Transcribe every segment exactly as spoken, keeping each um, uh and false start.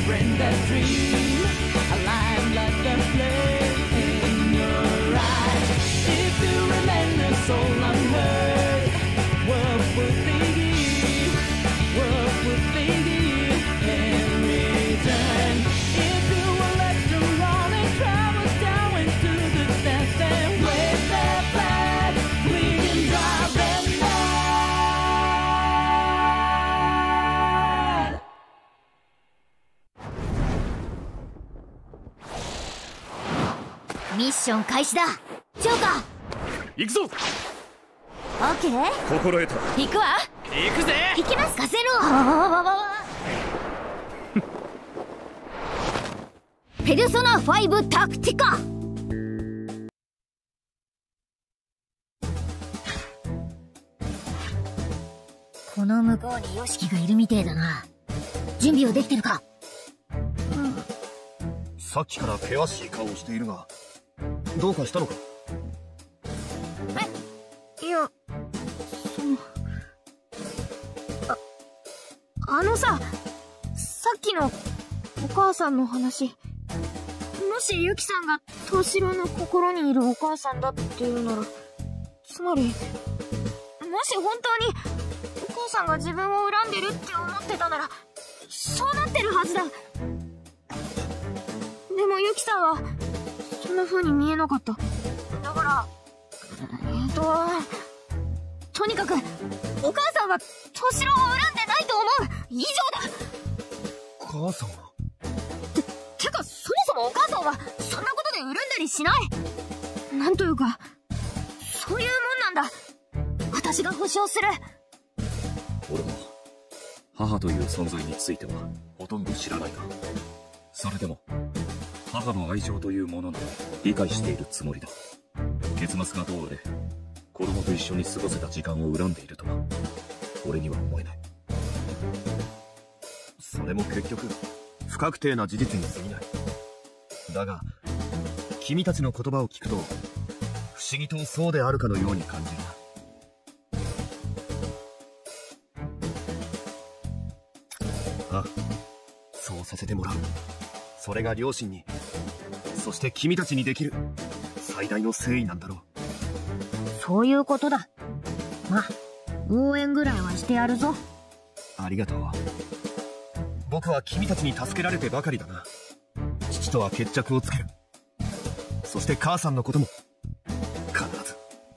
ミッション開始だ。ジョーカー行くぞ。 オッケー、 心得た。 行くわ。 行くぜ。 行きます。ガセロペルソナファイブタクティカ。この向こうにヨシキがいるみてえだな。準備はできてるか？ うん、さっきから険しい顔をしているが、どうかしたのか？ え、いや、その、あ、あのさ、さっきのお母さんの話、もしユキさんがトシロの心にいるお母さんだっていうなら、つまり、もし本当にお母さんが自分を恨んでるって思ってたなら、そうなってるはずだ。でもユキさんはそんな風に見えなかった。だからえっととにかくお母さんはトシロを恨んでないと思う。以上だ。 母さんはて、てかそもそもお母さんはそんなことで恨んだりしない。なんというかそういうもんなんだ。私が保証する。 俺も母という存在についてはほとんど知らないが、それでも母の愛情というものを理解しているつもりだ。結末がどうあれ子供と一緒に過ごせた時間を恨んでいるとは俺には思えない。 それも結局不確定な事実に過ぎない。だが君たちの言葉を聞くと不思議とそうであるかのように感じるな。あ、そうさせてもらう。それが両親に、そして君たちにできる最大の誠意なんだろう。 そういうことだ。ま、応援ぐらいはしてやるぞ。 ありがとう。僕は君たちに助けられてばかりだな。父とは決着をつける。そして母さんのことも必ず。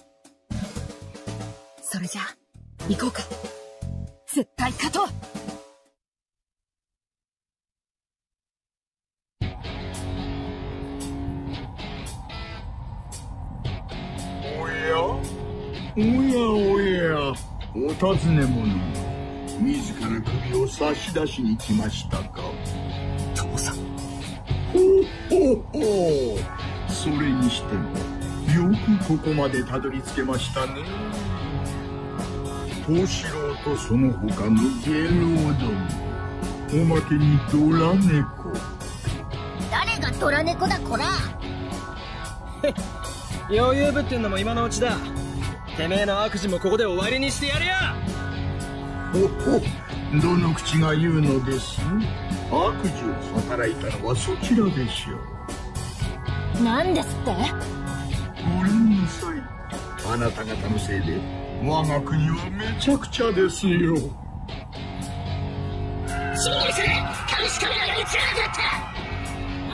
それじゃあ行こうか。絶対勝とう。 おやおや、お尋ね者、自ら首を差し出しに来ましたか。 父さん。 ほうほうほう、それにしてもよくここまでたどり着けましたね。藤四郎とその他の芸能ども、おまけにドラ猫。 誰がドラ猫だこら。 余裕ぶってんのも今のうちだ。てめえの悪事もここで終わりにしてやるよ。 ほほ、どの口が言うのです。悪事を働いたのはそちらでしょう。なんですって。 ごめんなさい。あなた方のせいで我が国はめちゃくちゃですよ。 侵入する。監視カメラが映らなかった。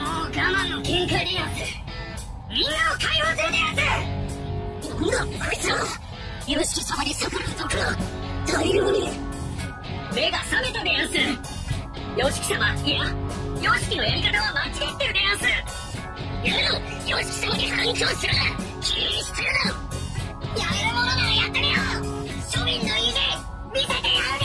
もう我慢の限界でやす。みんなを解放するでやす。なんだこいつは。ヨシキ様に逆らうとか大量に。目が覚めたでやす。ヨシキ様、いやヨシキのやり方は間違ってるでやす。やめろ、ヨシキ様に反響する。気にしてるな。やめるものならやってみよう。庶民の意地見せてやる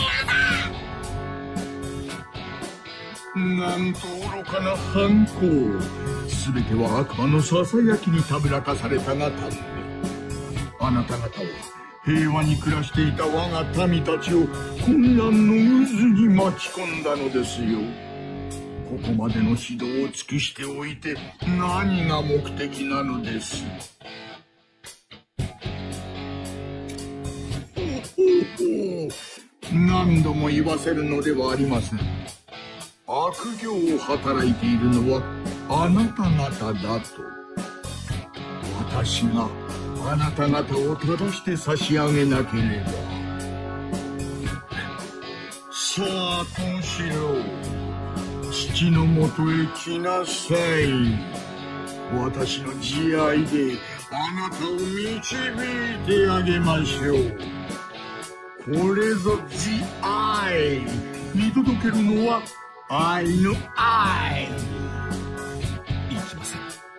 でやさ。なんと愚かな反抗。全ては悪魔のささやきにたぶらかされたがため、あなた方は平和に暮らしていた我が民たちを混乱の渦に巻き込んだのですよ。ここまでの指導を尽くしておいて何が目的なのです。ほほほ、何度も言わせるのではありません。 悪行を働いているのはあなた方だと。私があなた方を正して差し上げなければ。さあ小四郎、父のもとへ来なさい。私の慈愛であなたを導いてあげましょう。これぞ慈愛。見届けるのは愛の愛。 いきません。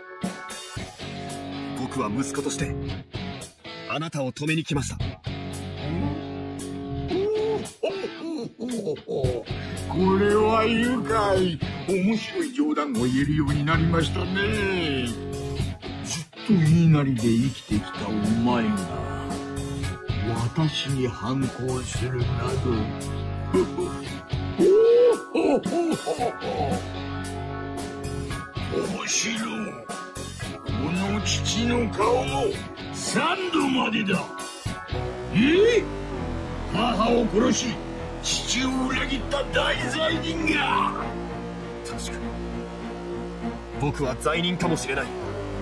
僕は息子としてあなたを止めに来ました。 これは愉快。面白い冗談を言えるようになりましたね。ずっと言いなりで生きてきたお前が私に反抗するなど面白い。この父の顔も三度までだ。えっ、母を殺し父を裏切った大罪人が。 確かに僕は罪人かもしれない。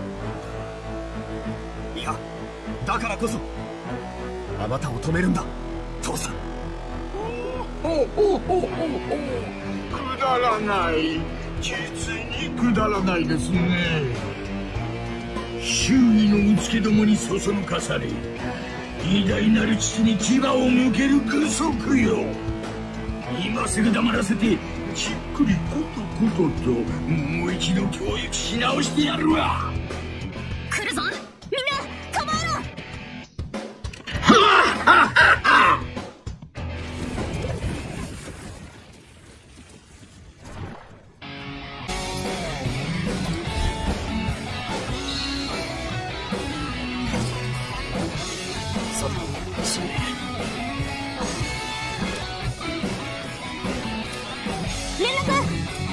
いや、だからこそあなたを止めるんだ、父さん。 ほほほほほ、くだらない。実にくだらないですね。周囲のうつけどもにそそのかされ、偉大なる父に牙を向ける愚足よ。今すぐ黙らせてじっくりことことともう一度教育し直してやるわ。 来るぞ、みんな構えろ。 そうだ、死ね。 連絡。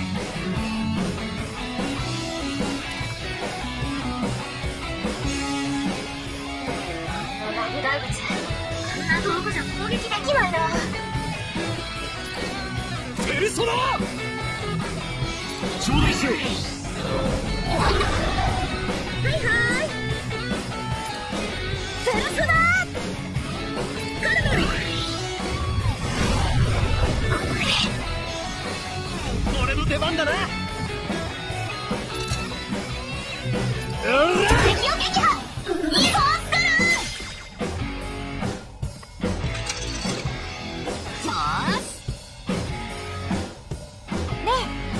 ラブダイブツ、こんな道具じゃ攻撃できないな。 ペルソナ頂戴しよう。 はいはい。ペルソナカルドル。 俺の出番だな。 敵を撃破。いいぞオスカル。よーし。ね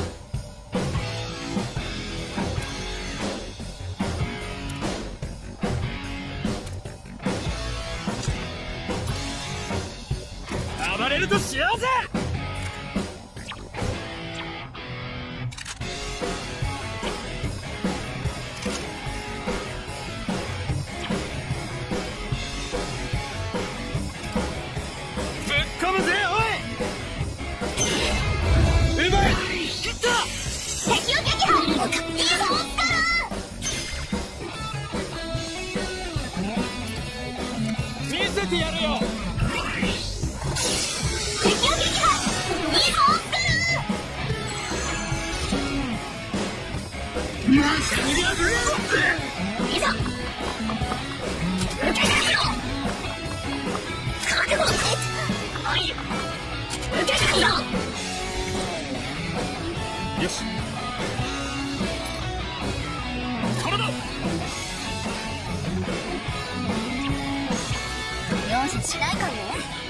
え、暴れると幸せ。よし、体容赦しないからね。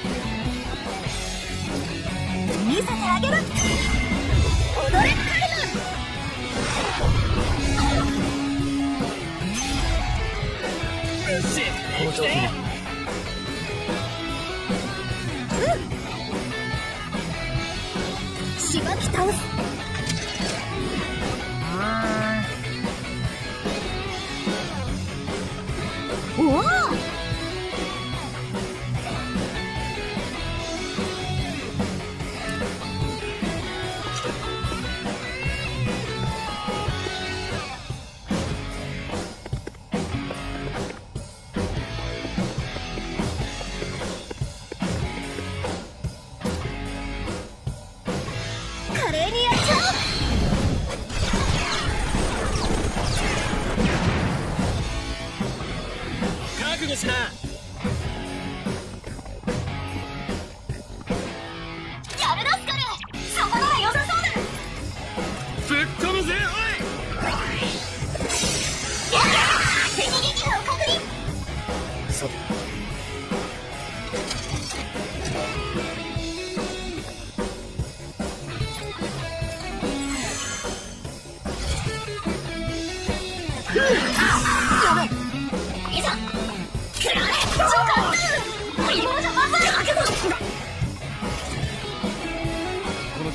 見せてあげる。踊れカルマ。 よし、この調子に。 しばき倒す。おお。華麗にやっちゃ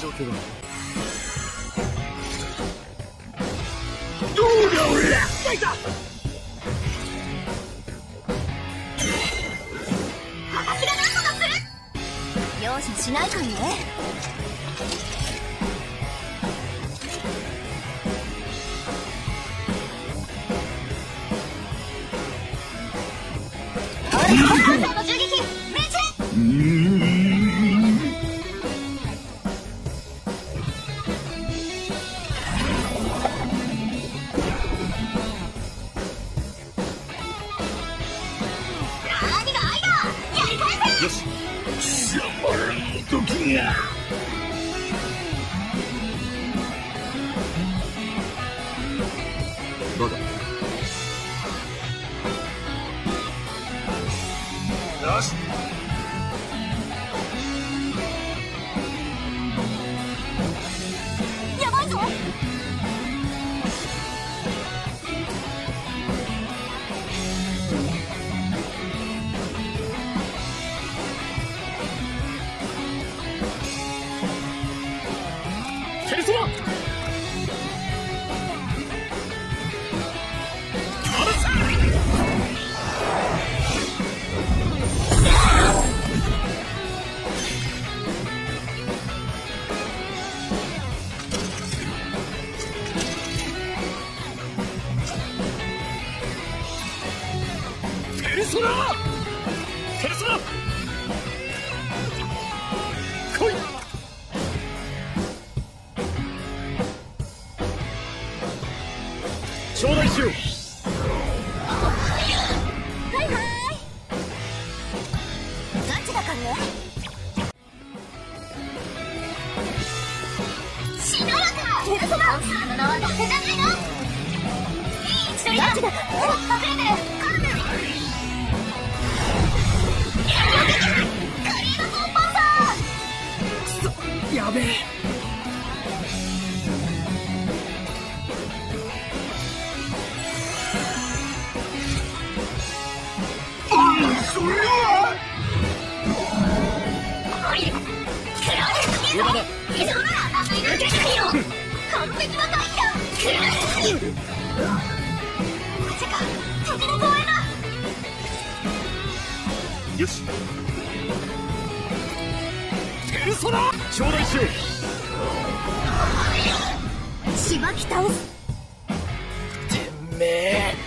状況だ。 どうだ俺ら。 いた。 私が何とかする。容赦しないからね。俺の銃撃命中。 うーん。 何が愛だ。やり返せ。 よし。貴様らの時が。 バカ。 よし。 やばいぞ。 ペルソナ。ペルソナ。ペルソナ。来い。頂戴しよう。 はいはい。ガチだからね。しなやか。ペルソナ。あの名はダメじゃないの。いい位置取りだ。ガチだ。隠れてる。カーブ。カリーノコンパンサー。 やべえ。 それは。 おい。クラウド。いいぞ。いいぞ。甘いのでかいよ。完璧なタイだ。クラウド。マジか。敵の防衛だ。 よし。 ペルソナ。頂戴しよう。 しばき倒す。 てめえ。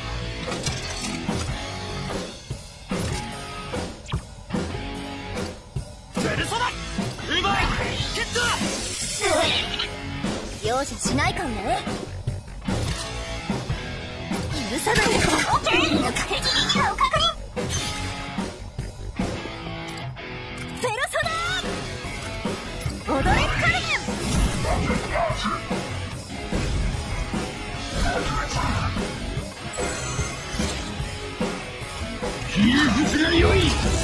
ペルソナ。うまい。ゲット。 容赦しないからね。許さないよ。オッケー。敵撃破を確認。ペルソナ。踊れカルメン。 切り口が良い。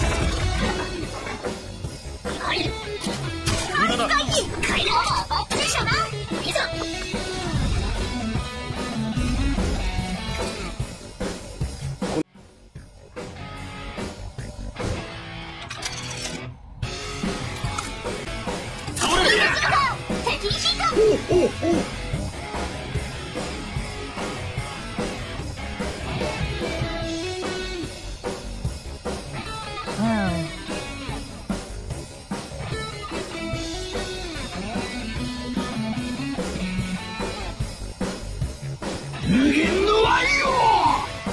無駄だ。階段はバックでしょな。いざ。 倒れる。 敵に進化。 おおお。無限の愛を。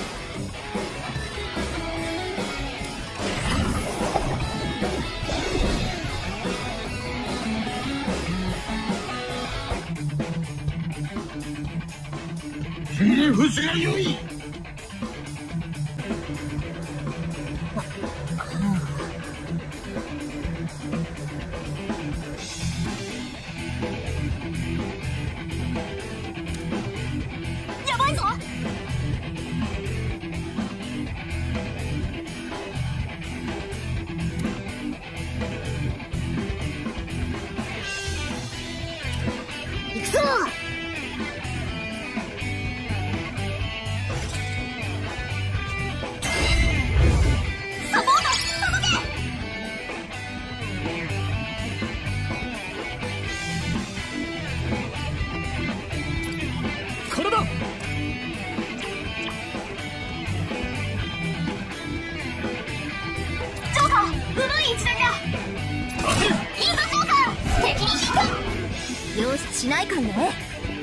ひれ伏しが良い。 やばいぞ。行くぞ。サポート届け。 しないかんね。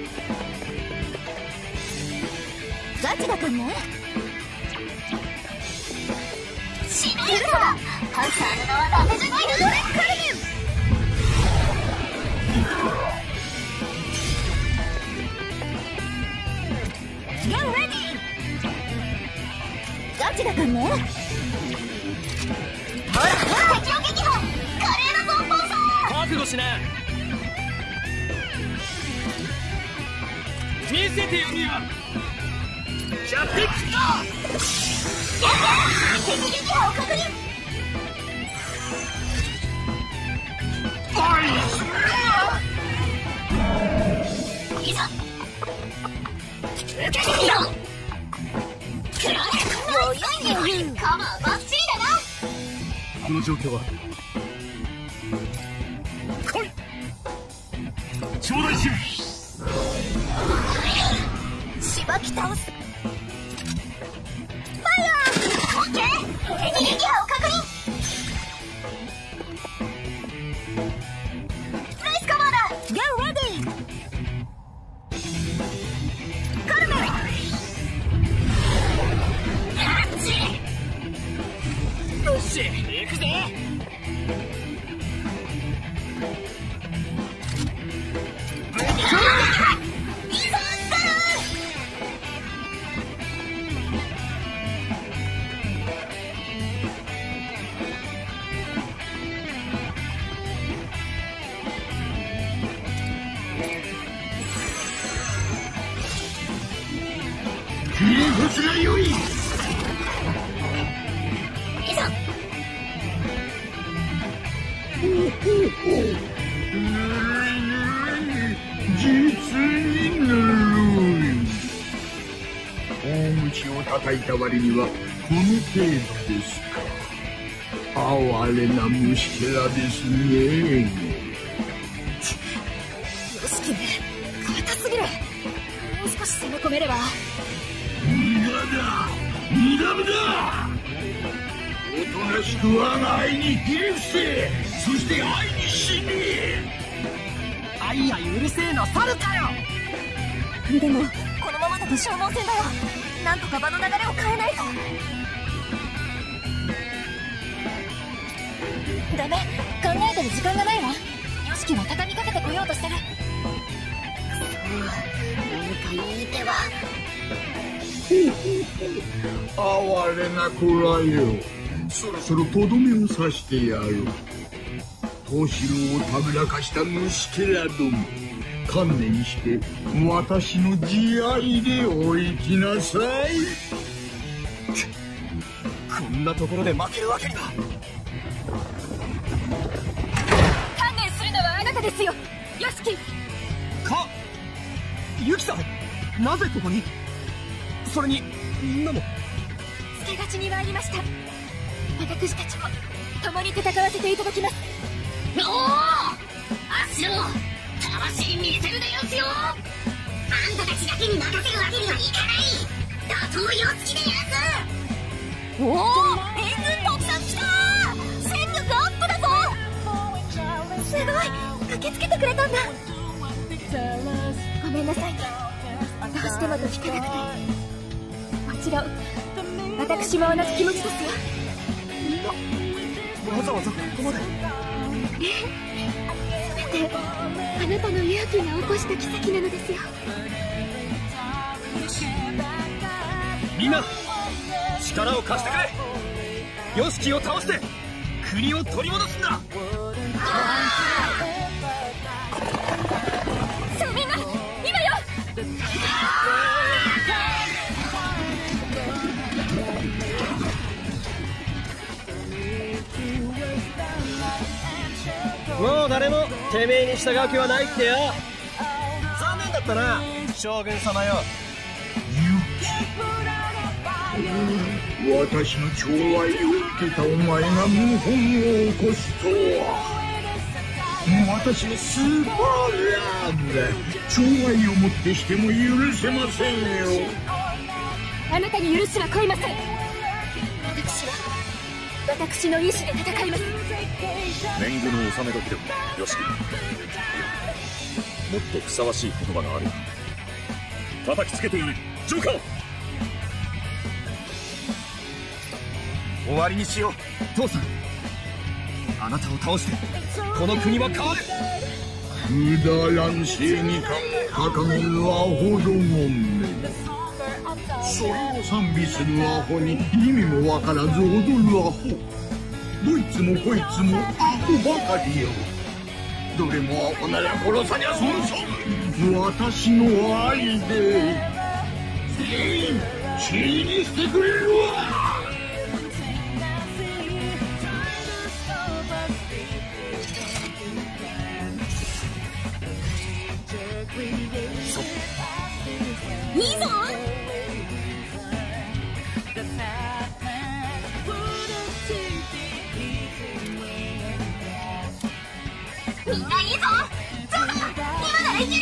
ガチだかんね。しないぞ。ハンターの名はダメじゃないの。カルメンGet ready! ガチだかんね。ほら敵を撃破。華麗なゾンボーサー。 覚悟しな。見せてよミア。ジャピックだ。 やった敵撃破を確認。いざ受けてみろ。もういいよ。カバーバッチリだな。 この状況は来い頂戴ししばき倒す。ファイヤー。オッケー。敵撃破を確認。スライスカバーだ。Get ready。カルメン。 よし行くぜ。 こちらよい。 いざ。 実にぬるい。大口を叩いた割にはこの程度ですか。哀れな虫けらですね。 よしきめ硬すぎる。もう少し攻め込めれば。 無駄だ無駄無駄。おとなしく我が愛にひれ伏せ。そして愛に死ね。 愛やうるせえの猿かよ。 でもこのままだと消耗戦だよ。なんとか場の流れを変えないと。ダメ、考えてる時間がないわ。よしきは畳みかけてこようとしてる。そう何かいい手は。 哀れな子らよ。そろそろとどめを刺してやろう。藤四郎をたぶらかした虫けらども、観念して私の慈愛でお生きなさい。 こんなところで負けるわけには。 観念するのはあなたですよ、ヨシキ。 かユキさん、なぜここに。それにみんなも。 つけがちに参りました。私たちも共に戦わせていただきます。おお、足を魂見せるでよすよ。あんたたちだけに任せるわけにはいかない。打倒ヨシキでやす。おお、援軍たくさん来た。戦力アップだぞ。すごい、駆けつけてくれたんだ。ごめんなさい、どうしてもと聞かなくて。もちろん私も同じ気持ちですよ。 わざわざここまで。 全てあなたの勇気が起こした奇跡なのですよ。 みんな力を貸してくれ。ヨシキを倒して国を取り戻すんだ。 さあみんな、今よ。 もう誰もてめえに従う気はないってよ。残念だったな将軍様よ。 私の寵愛を受けたお前が謀反を起こすとは。私のスーパーラブ、寵愛をもってしても許せませんよ。 あなたに許しは乞いません。私は私の意志で戦います。 年貢の納め時でもよしき。もっとふさわしい言葉がある。叩きつけてやれジョーカー。 終わりにしよう父さん。あなたを倒してこの国は変わる。 くだらん正義感を掲げるアホどもめ。それを賛美するアホに意味もわからず踊るアホ。どいつもこいつもアホばかりよ。どれもアホなら殺さにゃ損損。私の愛で全員死にしてくれるわ。 いいぞ。みんないいぞ。そうだ、今ならいける。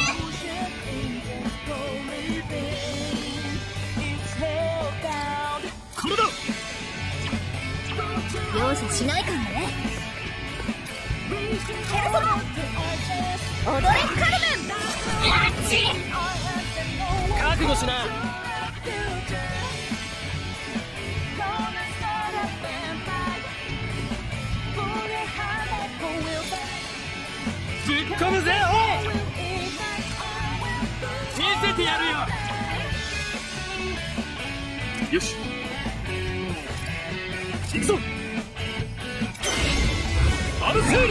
これだ。 容赦しないからね。ヘルソン踊れカルメン。あっち覚悟しな。ぶっ込むぜおい。見せてやるよ。 よし行くぞ。アルセール。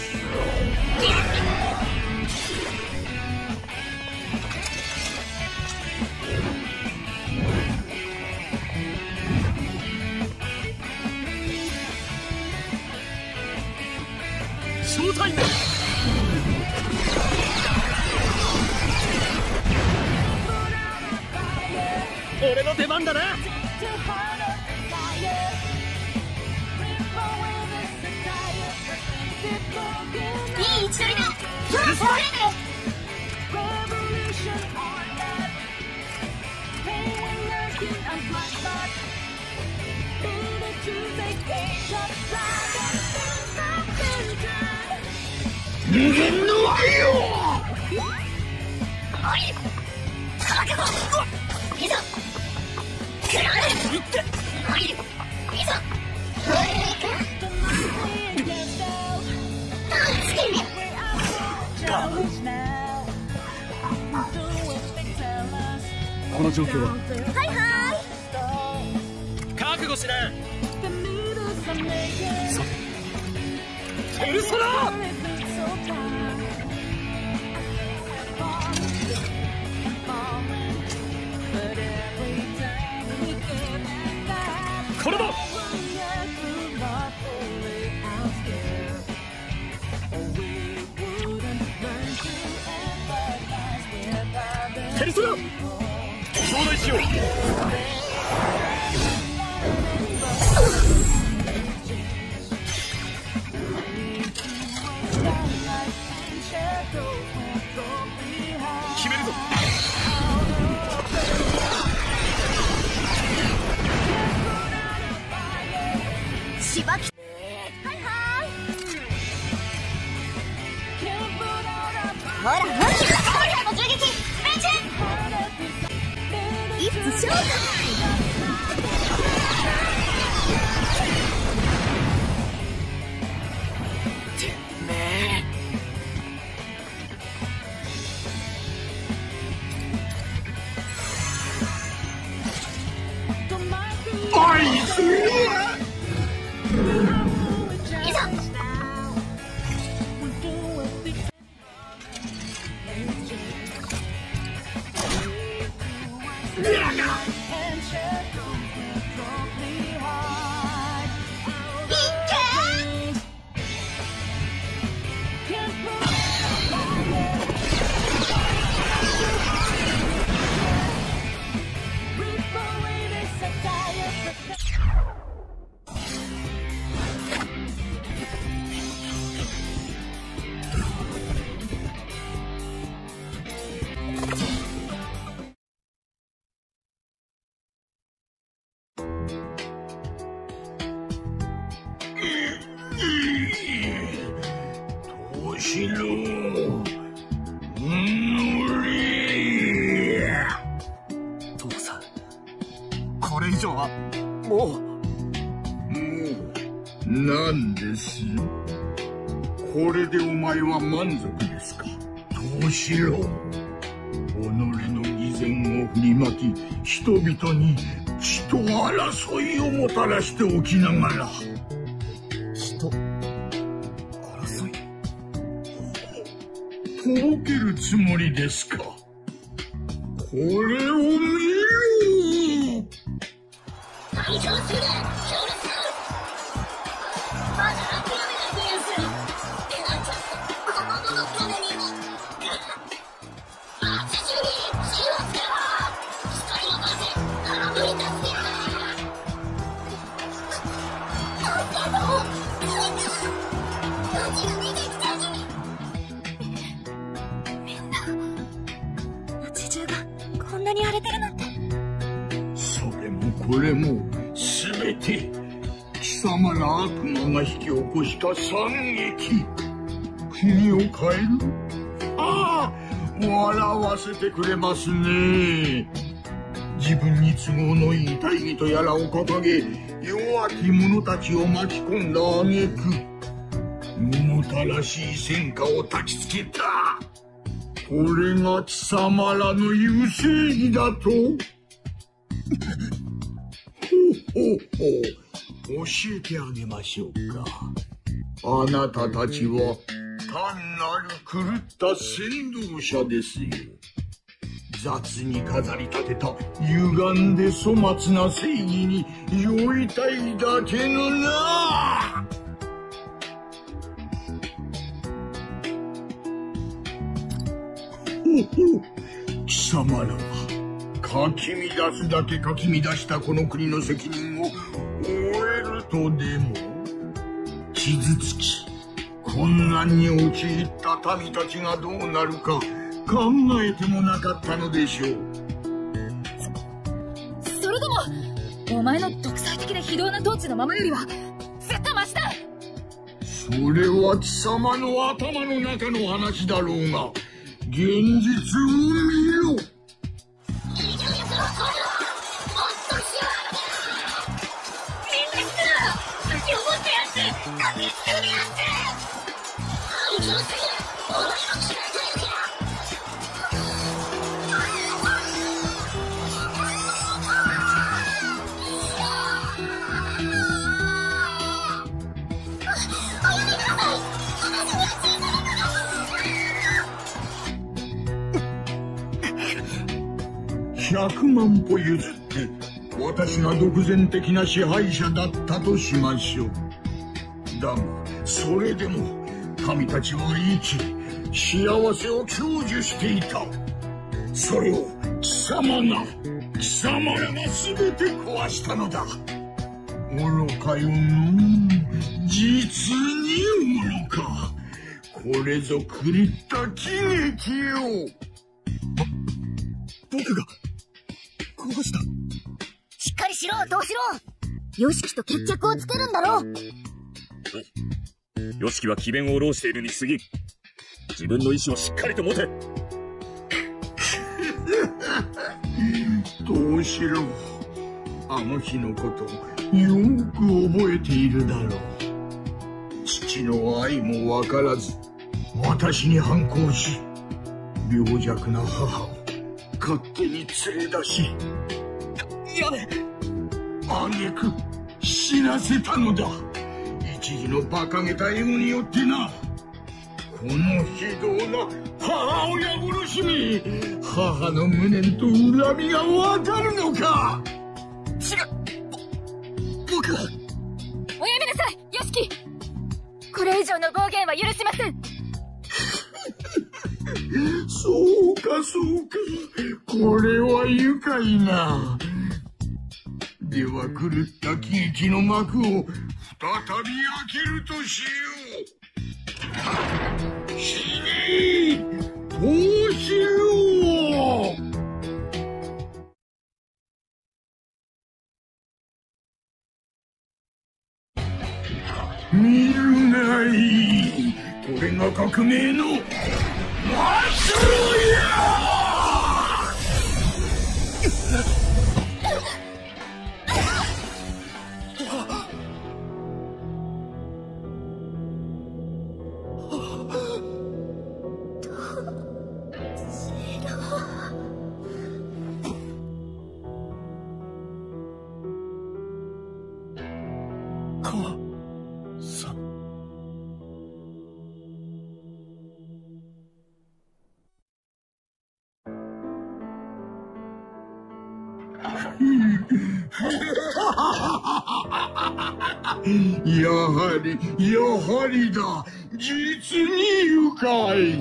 ショータイム。 俺の出番だな。 いい位置取りだ。それで無限の愛よ。 おい覚悟。いざ食られ。おいいざこの状況は。 はいはい。 覚悟しな。ペルソナ。これだ。ペルソナ頂戴しよう。決めるぞ。 しばき。はいはい。ほらほら、ほらの銃撃。命中。いつショータイム。てめえ。 愛する。 いざ。 しろ。無理。 父さん、これ以上はもう。 もうなんです？これでお前は満足ですか？どうしろ。己の偽善を振りまき、人々に血と争いをもたらしておきながら。 血と争い？ とぼけるつもりですか？これを見ろ。 退場する、強烈。まだ諦めないでやんす。でなんちゃってこの子のためにも。町中に血をつけろ。一人の場で空振り出してやる。なんだと。命が出てきたに。みんな、町中がこんなに荒れてるなんて。 それもこれも全て貴様ら悪魔が引き起こした惨劇。国を変える？ああ、笑わせてくれますね。自分に都合のいい大義とやらを掲げ、弱き者たちを巻き込んだ挙句、物たらしい戦果を焚きつけた。これが貴様らの言う正義だと？ほうほうほう、教えてあげましょうか。あなたたちは単なる狂った先導者ですよ。雑に飾り立てた歪んで粗末な正義に酔いたいだけのな。ほほ、貴様らはかき乱すだけかき乱したこの国の責任を負えるとでも？傷つき困難に陥った民たちがどうなるか考えてもなかったのでしょう。 そ、それともお前の独裁的で非道な統治のままよりは絶対マシだ。 それは貴様の頭の中の話だろうが、現実を見ろ。百万歩譲って私が独善的な支配者だったとしましょう。だがそれでも神たちは生き幸せを享受していた。それを貴様が貴様らが全て壊したのだ。愚かよの、実に愚か。これぞ狂った喜劇よ。 僕が殺した？ しっかりしろ、どうしろ。ヨシキと決着をつけるんだろう。 ヨシキは詭弁を下ろしているに過ぎ。自分の意志をしっかりと持て。 どうしろ。あの日のことよく覚えているだろう。父の愛も分からず私に反抗し、病弱な母を勝手に連れ出し、 やめ。 挙句死なせたのだ。一時の馬鹿げたエゴによってな。この非道な母親殺しに母の無念と恨みがわかるのか。 違う、僕は。 おやめなさい、ヨシキ。これ以上の暴言は許しません。 そうかそうか、これは愉快な。では狂った喜劇の幕を再び開けるとしよう。死ね、どうしよう。見るがいい。これが革めえの末路や。やはりやはりだ、実に愉快。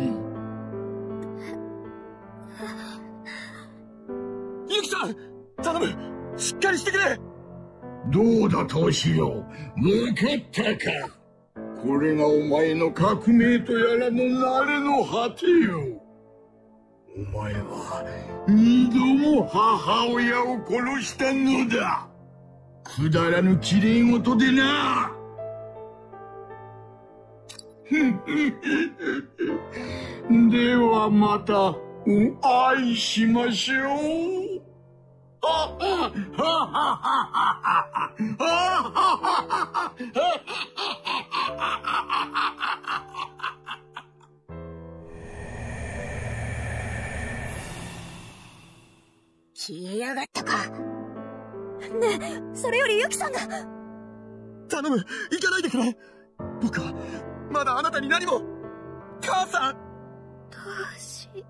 ユキさん、頼む、しっかりしてくれ。 どうだトシロ、分かったか。これがお前の革命とやらの慣れの果てよ。お前は二度も母親を殺したのだ。くだらぬきれい事でな。ではまたお会いしましょう。 消えやがったか。 ねえ、それよりユキさんが。 頼む、行かないでくれ。僕はまだあなたに何も。母さん。 どうしろ。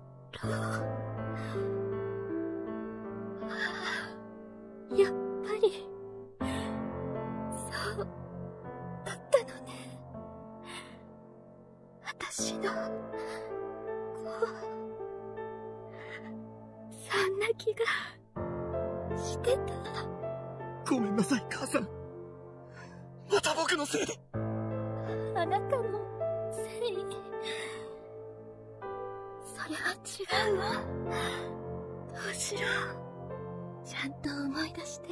やっぱりそうだったのね。私の子、そんな気がしてた。 ごめんなさい母さん、また僕のせいで。 あなたのせい。それは違うわ。どうしろ。ちゃんと思い出して。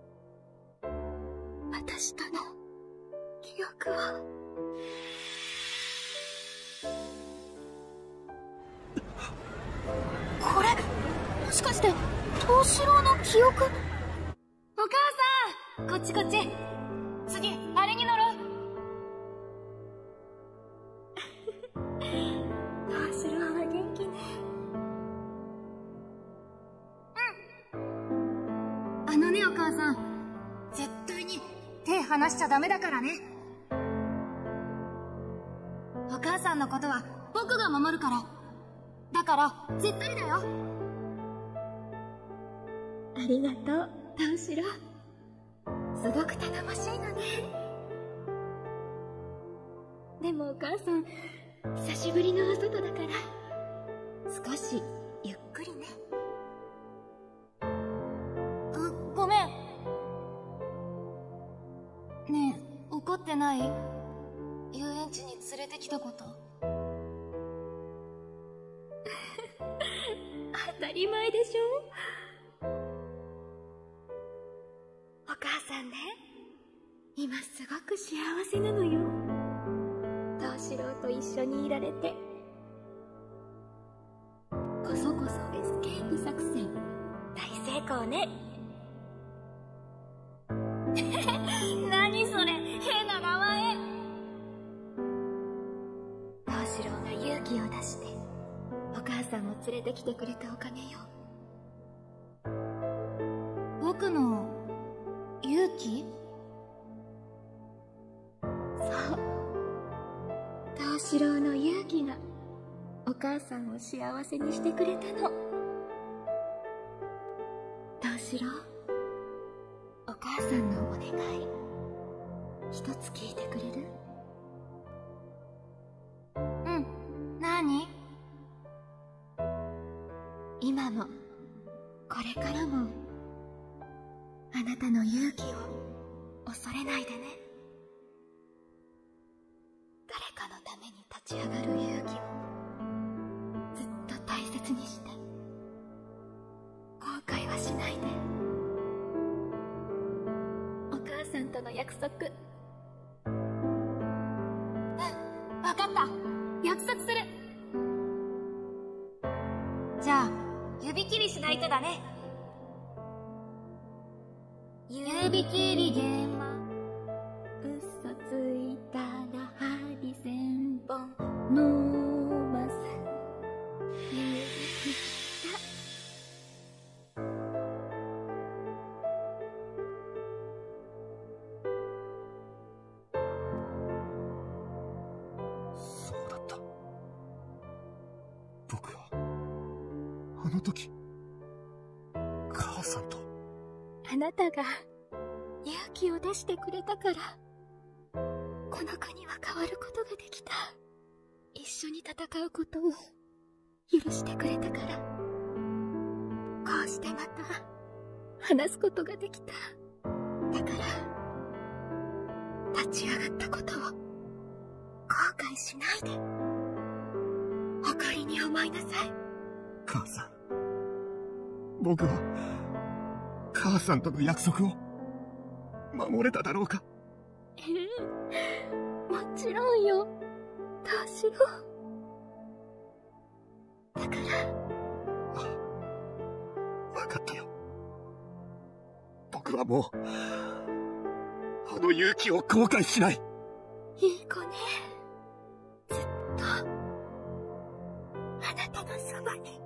私との記憶を。これ、もしかして、東四郎の記憶？ お母さん、こっちこっち。次、あれに乗ろう。 東四郎は元気ね。 うん。あのね、お母さん。絶対に手離しちゃダメだからね。お母さんのことは僕が守るから。だから、絶対だよ。 ありがとう、東四郎。すごく頼もしいのね。でもお母さん、久しぶりのお外だから、少しゆっくりね。 う、ごめん。ねえ、怒ってない？遊園地に連れてきたこと。 当たり前でしょ。お母さんね、今すごく幸せなのよ。東四郎と一緒にいられて。こそこそエスケープ作戦大成功ね。 何それ、変な名前。 東四郎が勇気を出してお母さんを連れてきてくれたおかげよ。 僕の勇気？ そう、東四郎の勇気がお母さんを幸せにしてくれたの。東四郎、お母さんのお願い一つ聞いてくれる？ うん、何？ 今もこれからもあなたの勇気を恐れないでね。誰かのために立ち上がる勇気をずっと大切にして、後悔はしないで。お母さんとの約束。 うん、わかった。約しないとだね。指切り弦は嘘ついたら針千本伸ばす。 そうだった。僕はあの時母さんと。 あなたが勇気を出してくれたから、この国は変わることができた。一緒に戦うことを許してくれたから、こうしてまた話すことができた。だから立ち上がったことを後悔しないで誇りに思いなさい。 母さん、僕は母さんとの約束を守れただろうか。 ええ、もちろんよ、田代。だから。 あ、分かったよ。僕はもうあの勇気を後悔しない。 いい子ね。ずっとあなたのそばに。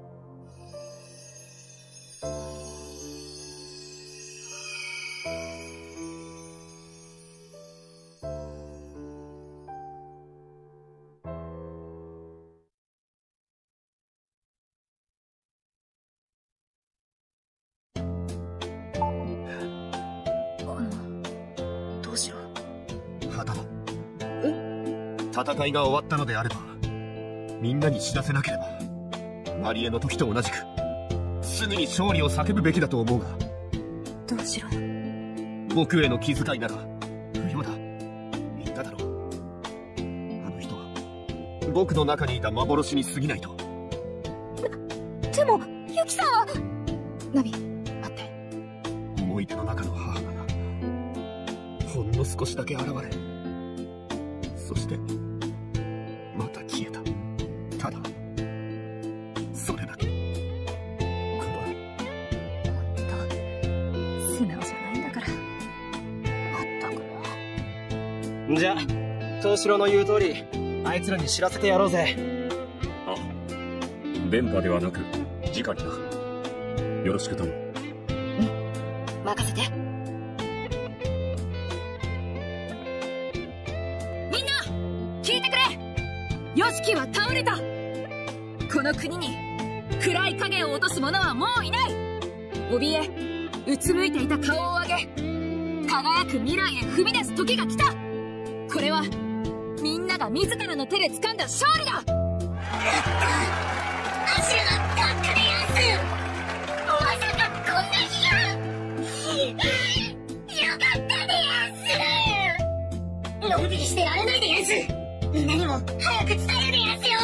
戦いが終わったのであれば、みんなに知らせなければ、マリエの時と同じくすぐに勝利を叫ぶべきだと思うが。 どうしろ。 僕への気遣いなら不要だ、言っただろう。あの人は僕の中にいた幻に過ぎないと。 でもユキさんは。ナビ、待って。 思い出の中の母がほんの少しだけ現れ、そしてまた消えた。ただそれだけ。このほんと素直じゃないんだから。まったく。 じゃあ東四郎の言う通りあいつらに知らせてやろうぜ。 ああ、電波ではなく直にな。よろしく頼む。 うん、任せて。みんな聞いてくれ。ヨシキは倒れた。この国に暗い影を落とす者はもういない。怯えうつむいていた顔を上げ輝く未来へ踏み出す時が来た。これはみんなが自らの手で掴んだ勝利だ。やった。アシュが勝ったでやんす。まさかこんな日が。よかったでやんす。のんびりしてられないでやんす。みんなにも早く伝えるでやんすよ。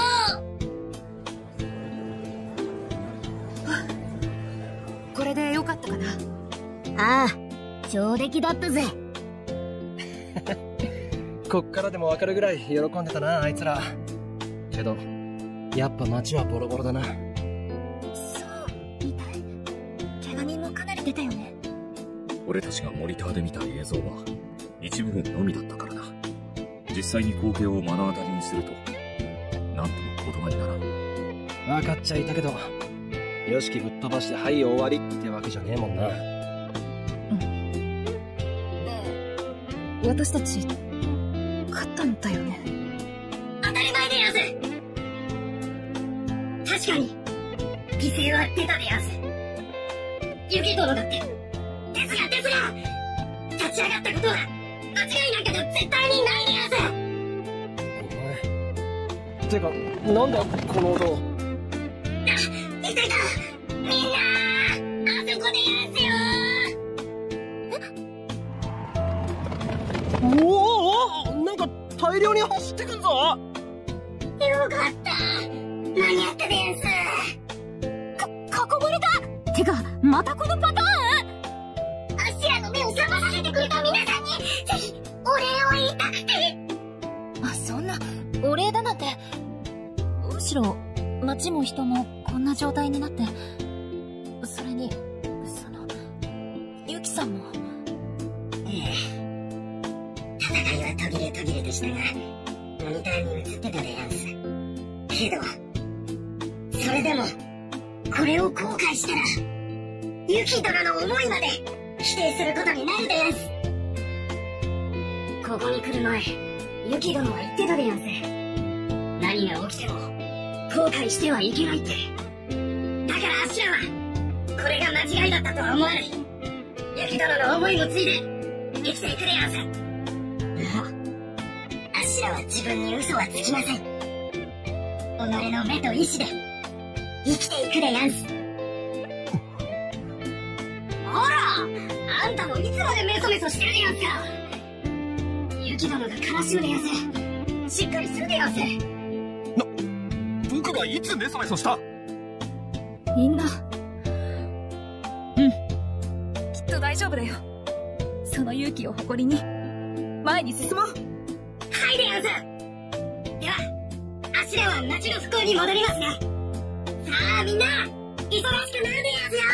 これでよかったかな。 ああ、上出来だったぜ。 こっからでも分かるぐらい喜んでたな、あいつら。けどやっぱ街はボロボロだな。 そうみたい。怪我人もかなり出たよね。 俺たちがモニターで見た映像は一部分のみだったからな。実際に光景を目の当たりにすると何とも言葉にならん。 分かっちゃいたけど、よしきぶっ飛ばしてはい終わりってわけじゃねえもんな。 うん。で、私たち勝ったんだよね。当たり前でやんす。確かに犠牲は出たでやんす。雪殿だって。ですがですが立ち上がったことは間違いなんかじゃ絶対にないでやんす。 お前てかなんだこの音。 あ、いたいた。みんなあそこでやんすよ。 おおお、なんか大量に走ってくんぞ。よかった間に合ったでやんす。か、囲まれた。てかまたこのパターン。アシアの目を覚まさせてくれた皆さんにぜひお礼を言いたくて。あ、そんなお礼だなんて。むしろ街も人もこんな状態になってさんも。 ええ。戦いは途切れ途切れでしたが、モニターに映ってたでやんす。けど、それでも、これを後悔したら、ユキ殿の思いまで否定することになるでやんす。ここに来る前、ユキ殿は言ってたでやんす。何が起きても、後悔してはいけないって。だからアシュラは、これが間違いだったとは思わない。ユキ殿の思いもついで、生きていくでやんす。もう、アシュラは自分に嘘はつきません。己の目と意志で、生きていくでやんす。ほら、あんたもいつまでメソメソしてるでやんすか。ユキ殿が悲しむでやんす。しっかりするでやんす。 な、僕がいつメソメソした？ みんな、うん、きっと大丈夫だよ。その勇気を誇りに前に進もう。 はいでやんす。ではアシュラは町の復興に戻りますね。さあみんな、忙しくなるでやんすよ。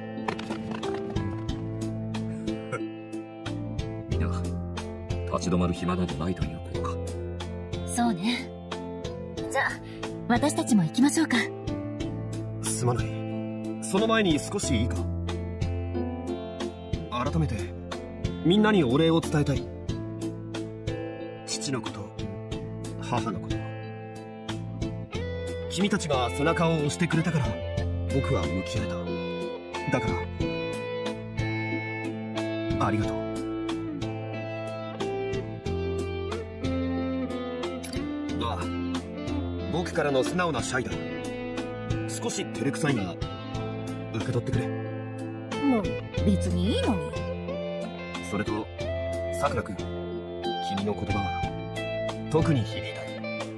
みんな立ち止まる暇などないということか。 そうね。じゃあ私たちも行きましょうか。 すまない。その前に少しいいか。改めてみんなにお礼を伝えたい。父のこと、母のこと、君たちが背中を押してくれたから僕は向き合えた。だからありがとう。ああ、僕からの素直なシャイだ。少し照れくさいが受け取ってくれ。 もう別にいいのに。 それとさくらくん、君の言葉は特に響いた。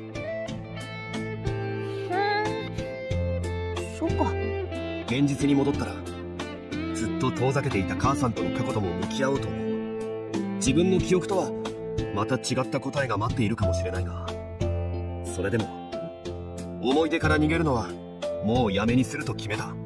ふーん、そっか。 現実に戻ったらずっと遠ざけていた母さんとの過去とも向き合おうと思う。自分の記憶とはまた違った答えが待っているかもしれないが、それでも思い出から逃げるのはもうやめにすると決めた。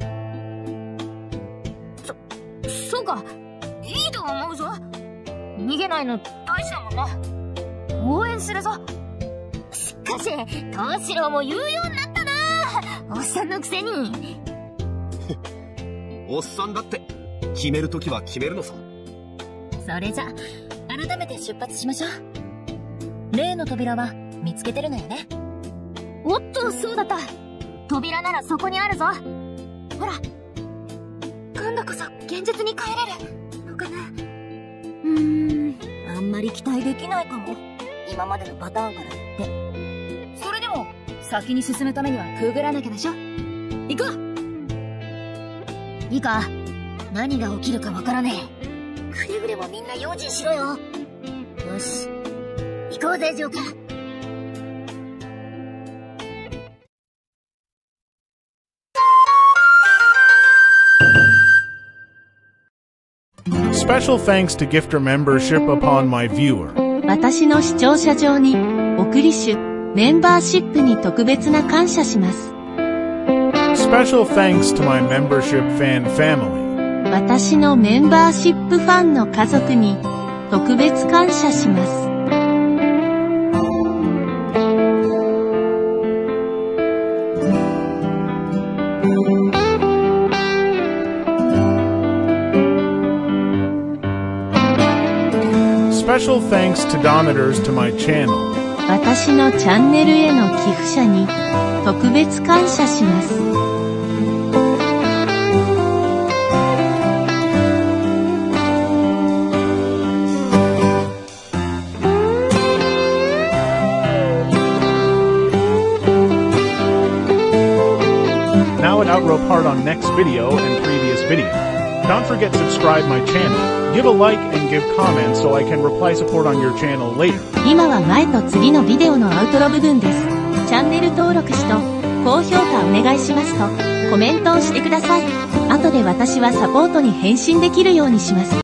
そ、そうか。いいと思うぞ。逃げないの大事だもんな。応援するぞ。しかし、藤四郎も言うようになったな。おっさんのくせに。 おっさんだって決めるときは決めるのさ。 それじゃ改めて出発しましょう。例の扉は見つけてるのよね。 おっと、そうだった。扉ならそこにあるぞ。ほら、今度こそ現実に帰れるのかな。 うーん、あんまり期待できないかも。今までのパターンから言って。それでも先に進むためにはくぐらなきゃでしょ。行こう。 いいか、何が起きるかわからねえ。 くれぐれもみんな用心しろよ。よし、行こうぜジョーカー。 Special thanks to gifter membership upon my viewer. 私の視聴者上に、送り種、メンバーシップに特別な感謝します。 Special thanks to my membership fan family. 私のメンバーシップファンの家族に、特別感謝します。 Special thanks to donators to my channel. 私のチャンネルへの寄付者に特別感謝します。 Now at outro part on next video and previous video. Don't forget to subscribe my channel. Give a like and give comments so I can reply support on your channel later. 今は前と次のビデオのアウトロ部分です。チャンネル登録しと高評価お願いしますとコメントをしてください。後で私はサポートに返信できるようにします。